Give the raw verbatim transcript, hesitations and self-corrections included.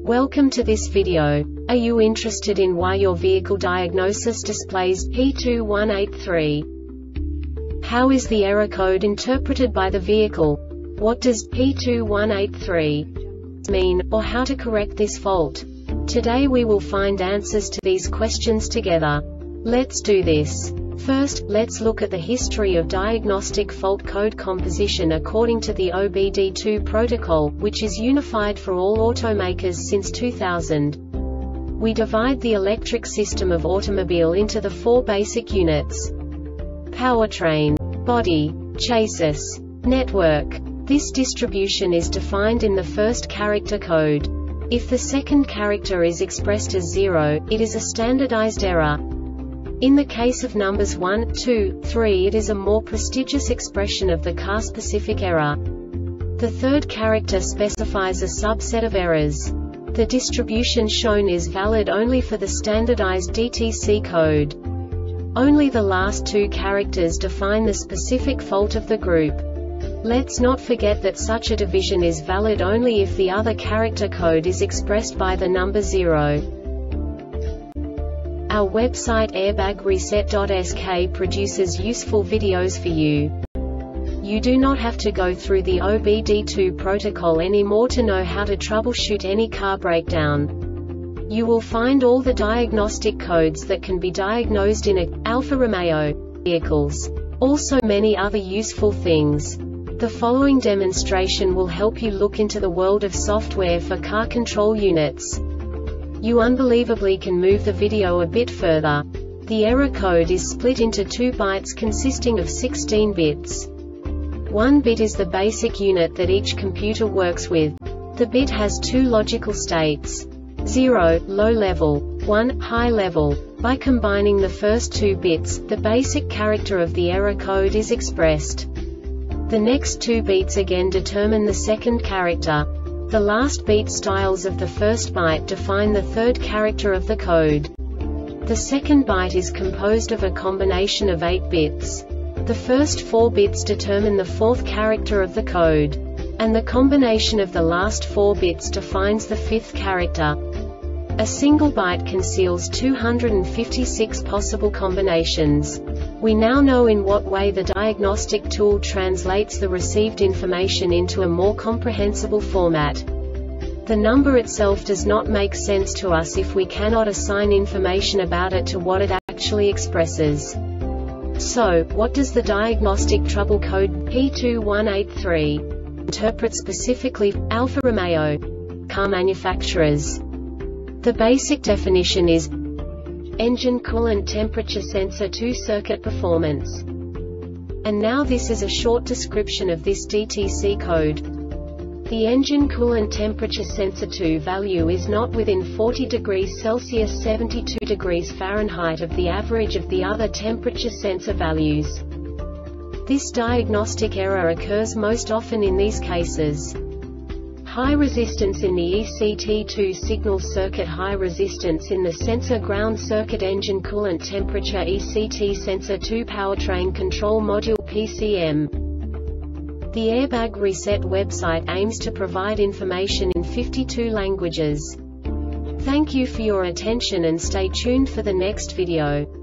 Welcome to this video. Are you interested in why your vehicle diagnosis displays P two one eight three? How is the error code interpreted by the vehicle? What does P two one eight three mean, or how to correct this fault? Today we will find answers to these questions together. Let's do this. First, let's look at the history of diagnostic fault code composition according to the O B D two protocol, which is unified for all automakers since two thousand. We divide the electric system of automobile into the four basic units: powertrain, body, chassis, network. This distribution is defined in the first character code. If the second character is expressed as zero, it is a standardized error. In the case of numbers one, two, three, it is a more prestigious expression of the car-specific error. The third character specifies a subset of errors. The distribution shown is valid only for the standardized D T C code. Only the last two characters define the specific fault of the group. Let's not forget that such a division is valid only if the other character code is expressed by the number zero. Our website airbag reset dot S K produces useful videos for you. You do not have to go through the O B D two protocol anymore to know how to troubleshoot any car breakdown. You will find all the diagnostic codes that can be diagnosed in a Alfa Romeo vehicles. Also many other useful things. The following demonstration will help you look into the world of software for car control units. You unbelievably can move the video a bit further. The error code is split into two bytes consisting of sixteen bits. One bit is the basic unit that each computer works with. The bit has two logical states: zero, low level, one, high level. By combining the first two bits, the basic character of the error code is expressed. The next two bits again determine the second character. The last beat styles of the first byte define the third character of the code. The second byte is composed of a combination of eight bits. The first four bits determine the fourth character of the code. And the combination of the last four bits defines the fifth character. A single byte conceals two hundred fifty-six possible combinations. We now know in what way the diagnostic tool translates the received information into a more comprehensible format. The number itself does not make sense to us if we cannot assign information about it to what it actually expresses. So, what does the diagnostic trouble code P two one eight three interpret specifically for Alfa Romeo car manufacturers? The basic definition is engine coolant temperature sensor two circuit performance. And now this is a short description of this D T C code. The engine coolant temperature sensor two value is not within forty degrees Celsius seventy-two degrees Fahrenheit of the average of the other temperature sensor values. This diagnostic error occurs most often in these cases: high resistance in the E C T two signal circuit, high resistance in the sensor ground circuit, engine coolant temperature E C T sensor two powertrain control module P C M. The Airbag Reset website aims to provide information in fifty-two languages. Thank you for your attention and stay tuned for the next video.